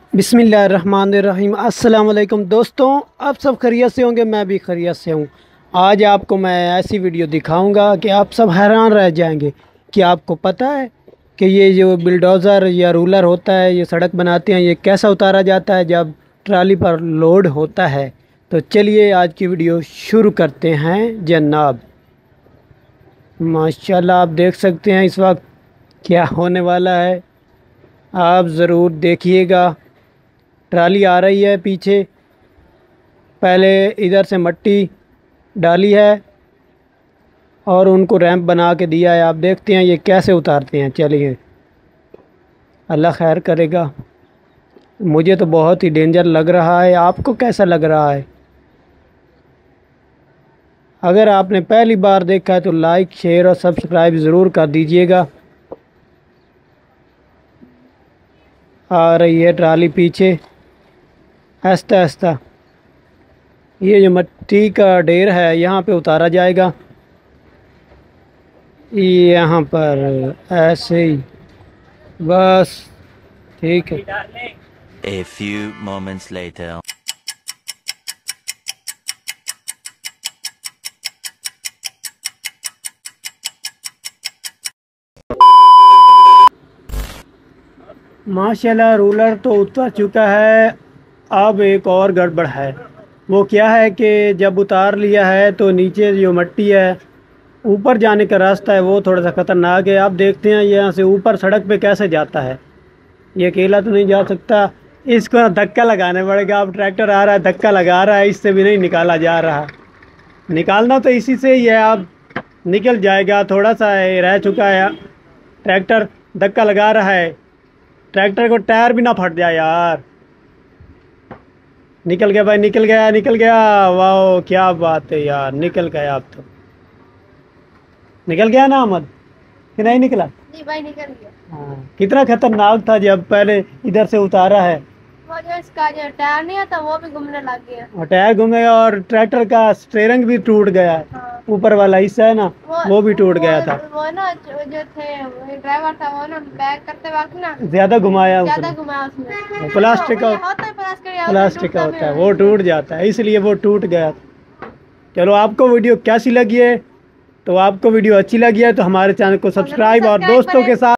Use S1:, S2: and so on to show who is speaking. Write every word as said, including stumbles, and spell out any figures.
S1: बिस्मिल्लाहिर्रहमानिर्रहीम। अस्सलाम वालेकुम दोस्तों, आप सब खैरियत से होंगे, मैं भी खैरियत से हूँ। आज आपको मैं ऐसी वीडियो दिखाऊंगा कि आप सब हैरान रह जाएंगे कि आपको पता है कि ये जो बिल्डोज़र या रूलर होता है, ये सड़क बनाते हैं, ये कैसा उतारा जाता है जब ट्राली पर लोड होता है। तो चलिए आज की वीडियो शुरू करते हैं जनाब। माशाल्लाह, आप देख सकते हैं इस वक्त क्या होने वाला है, आप ज़रूर देखिएगा। ट्राली आ रही है पीछे, पहले इधर से मट्टी डाली है और उनको रैंप बना के दिया है। आप देखते हैं ये कैसे उतारते हैं। चलिए, अल्लाह खैर करेगा। मुझे तो बहुत ही डेंजर लग रहा है, आपको कैसा लग रहा है? अगर आपने पहली बार देखा है तो लाइक, शेयर और सब्सक्राइब ज़रूर कर दीजिएगा। आ रही है ट्राली पीछे आहिस्ता आहिस्ता। ये जो मिट्टी का ढेर है यहाँ पे उतारा जाएगा, यहाँ पर ऐसे ही, बस ठीक है।
S2: A few moments later.
S1: माशाल्लाह, रूलर तो उतर चुका है। अब एक और गड़बड़ है। वो क्या है कि जब उतार लिया है तो नीचे जो मिट्टी है, ऊपर जाने का रास्ता है वो थोड़ा सा ख़तरनाक है। आप देखते हैं यहाँ से ऊपर सड़क पे कैसे जाता है। ये अकेला तो नहीं जा सकता, इसको ना धक्का लगाने पड़ेगा। अब ट्रैक्टर आ रहा है, धक्का लगा रहा है, इससे भी नहीं निकाला जा रहा। निकालना तो इसी से ही है, अब निकल जाएगा। थोड़ा सा रह चुका है, ट्रैक्टर धक्का लगा रहा है। ट्रैक्टर को टायर भी ना फट जाए यार। निकल गया भाई, निकल गया, निकल गया। वाह, क्या बात है यार, निकल गया। आप तो निकल गया ना अहमद, कि नहीं निकला?
S3: नहीं भाई, निकल गया।
S1: हाँ, कितना खतरनाक था जब पहले इधर से उतारा है।
S3: वो जो इसका जो टायर नहीं आता वो भी घूमने लग गया।
S1: और टायर घूम गया और ट्रैक्टर का स्टीयरिंग भी टूट गया।
S3: हाँ।
S1: ऊपर वाला हिस्सा है ना, वो, वो भी टूट गया था।
S3: वो ना जो, जो थे ड्राइवर था, वो ना बैक करते वक्त ना
S1: ज्यादा घुमाया
S3: ज्यादा
S1: उसने।
S3: घुमाया उसने।
S1: प्लास्टिक का
S3: होता है, प्लास्टिक का
S1: प्लास्टिक का होता है, वो टूट जाता है, इसलिए वो टूट गया। चलो, आपको वीडियो कैसी लगी है? तो आपको वीडियो अच्छी लगी है तो हमारे चैनल को सब्सक्राइब और दोस्तों के साथ